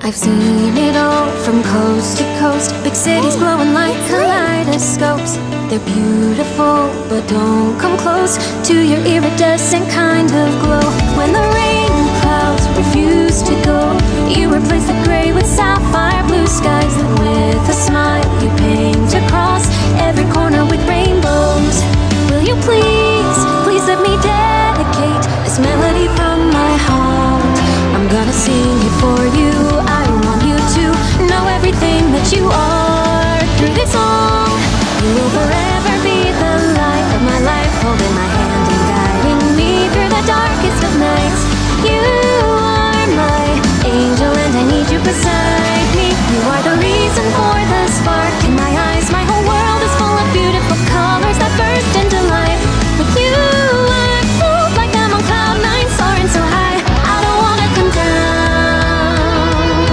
I've seen it all from coast to coast. Big cities glowing like kaleidoscopes. They're beautiful, but don't come close to your iridescent kind of glow. When the rain clouds refuse to go, you replace the gray with sapphire blue skies. Then with a smile you paint across every corner with rainbows. Will you please, please let me dedicate this melody from my heart. I'm gonna sing it for you. I want you to know everything that you are. Through this song, you will forever be the light of my life, holding my hand and guiding me through the darkest of nights. You are my angel and I need you beside me. You are the reason for the spark in my eyes. My whole world is full of beautiful colors that burst into life. With you I float like I'm on cloud nine, soaring so high I don't wanna come down.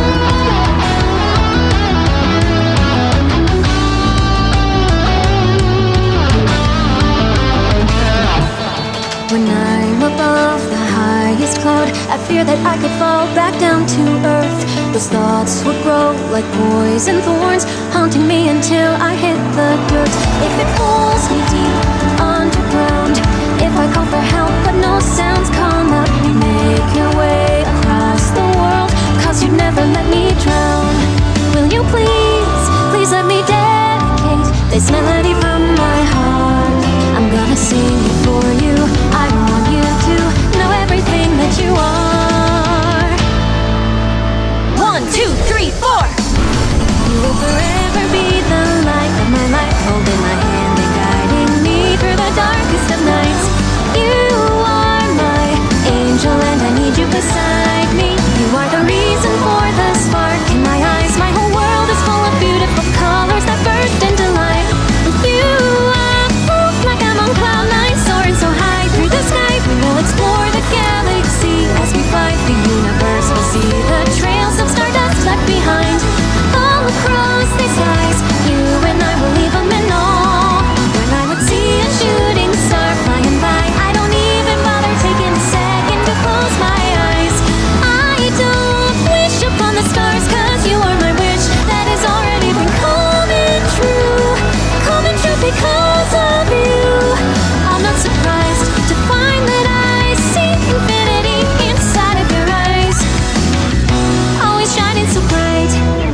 When I'm above the highest cloud, I fear that I could fall back down to earth. Those thoughts would grow like poison thorns, haunting me until I hit the dirt. If it pulls me deep underground, if I call for help but no sounds come up, you make your way across the world, cause you'd never let me drown. Will you please, please let me dedicate this melody from my heart. I'm gonna sing it for you. I want you to know everything that you are. 1, 2, 3, 4. You will forever be the light of my life, holding my hand and guiding me through the darkest of nights. You are my angel and I need you beside me. You are the reason for the spark in my eyes. My whole world is full of beautiful colors that burst into life. With you I float like I'm on cloud nine, soaring so high through the sky. We will explore the galaxy as we fly the universe. We'll see the trails of stardust left behind all across the skies. You and I will leave them in awe. When I would see a shooting star flying by, I don't even bother taking a second to close my eyes. I don't wish upon the stars, cause you are my wish that has already been coming true. Coming true because of you. I'm not surprised to find that I see infinity inside of your eyes, always shining so bright.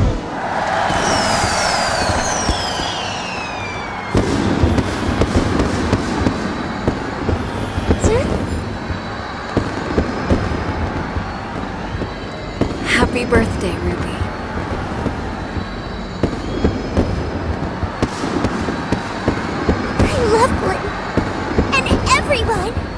Happy birthday, Ruby. I love Glenn and everyone.